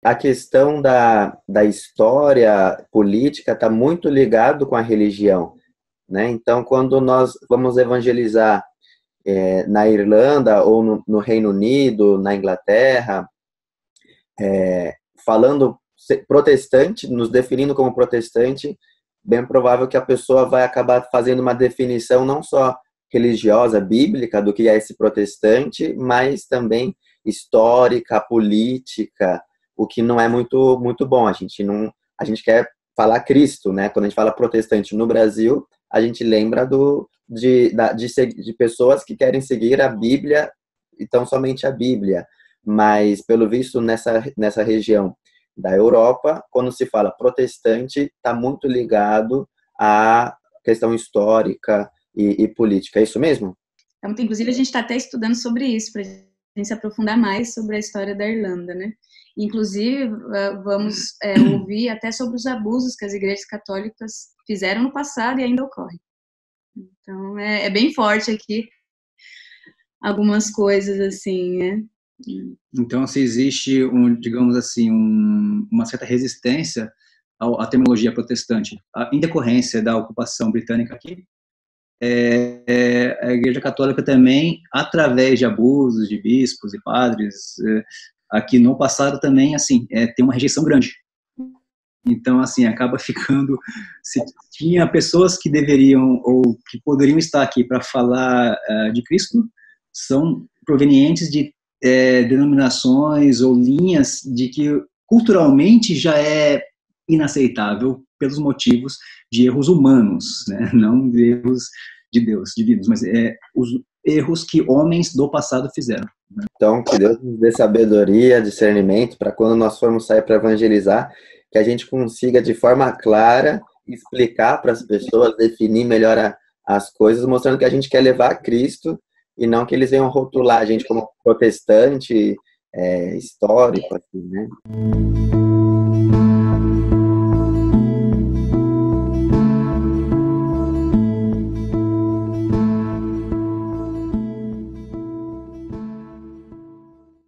a questão da história política está muito ligado com a religião, né? Então, quando nós vamos evangelizar na Irlanda ou no Reino Unido, na Inglaterra, falando protestante, nos definindo como protestante, bem provável que a pessoa vai acabar fazendo uma definição não só religiosa, bíblica, do que é esse protestante, mas também histórica, política, o que não é muito bom. A gente quer falar Cristo, né? Quando a gente fala protestante no Brasil, a gente lembra de pessoas que querem seguir a Bíblia, então somente a Bíblia. Mas, pelo visto, nessa região da Europa, quando se fala protestante, está muito ligado à questão histórica e política. É isso mesmo? Então, inclusive, a gente está até estudando sobre isso, para a gente se aprofundar mais sobre a história da Irlanda, né? Inclusive, vamos ouvir até sobre os abusos que as igrejas católicas fizeram no passado e ainda ocorrem. Então, é bem forte aqui algumas coisas assim, né? Então, se existe, digamos assim, uma certa resistência à terminologia protestante, em decorrência da ocupação britânica aqui, a Igreja Católica também, através de abusos de bispos e padres, aqui no passado também, assim, tem uma rejeição grande. Então, assim, acaba ficando, se tinha pessoas que deveriam ou que poderiam estar aqui para falar de Cristo, são provenientes de denominações ou linhas de que culturalmente já é inaceitável pelos motivos de erros humanos, né? Não de erros de Deus, divinos, mas os erros que homens do passado fizeram. Né? Então, que Deus nos dê sabedoria, discernimento, para quando nós formos sair para evangelizar, que a gente consiga de forma clara explicar para as pessoas, definir melhor as coisas, mostrando que a gente quer levar a Cristo e não que eles venham rotular a gente como protestante histórico, assim, né?